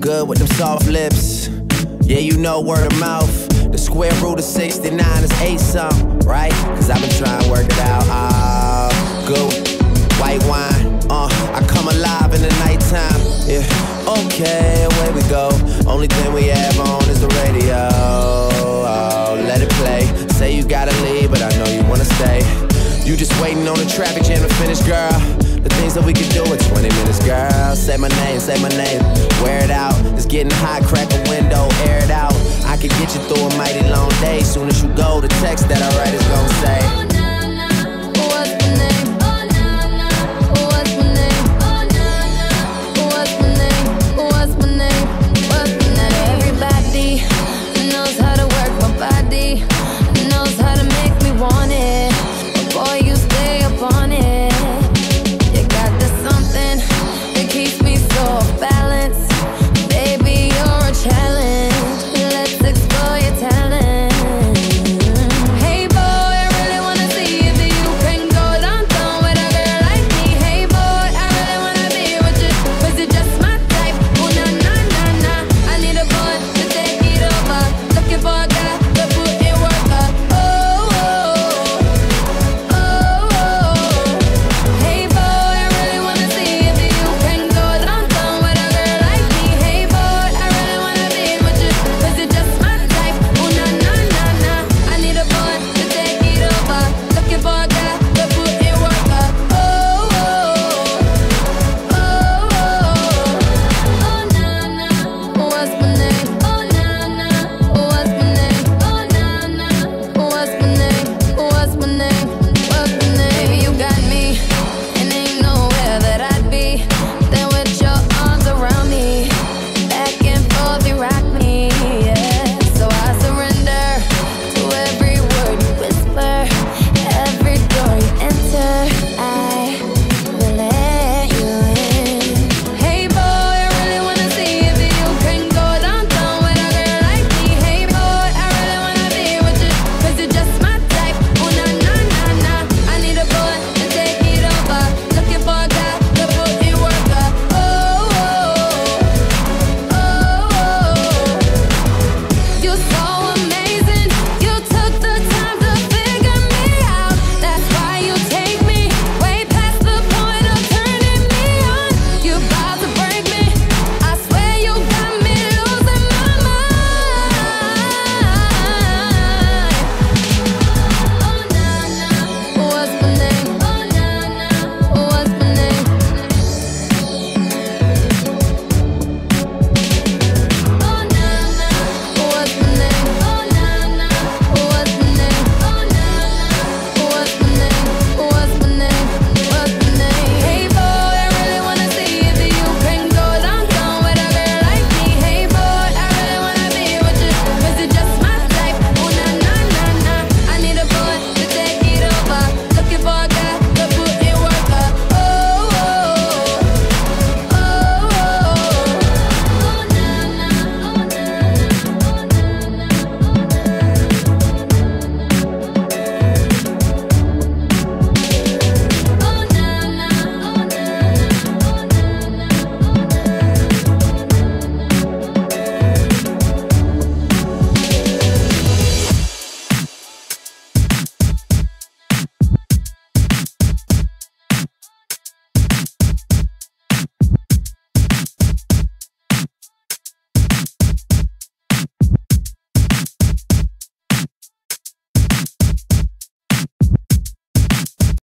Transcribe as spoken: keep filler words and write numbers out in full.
good with them soft lips. Yeah, you know word of mouth. The square root of sixty-nine is eight something, right? Cause I've been trying to work it out. Ah, uh, good. White wine, uh, I come alive in the nighttime. Yeah, okay, away we go. Only thing we have on is the radio. Oh, let it play. Say you gotta leave, but I know you wanna stay. You just waiting on the traffic jam to finish, girl. The things that we can do in twenty minutes, girl. Say my name, say my name, wear it out. It's getting hot, crack a window, air it out. I can get you through a mighty long day. Soon as you go, the text that I write is gon' say, what's my name? What's my name? What's my name? What's my name? What's my name? Everybody knows how to work my body, knows how to make me want it.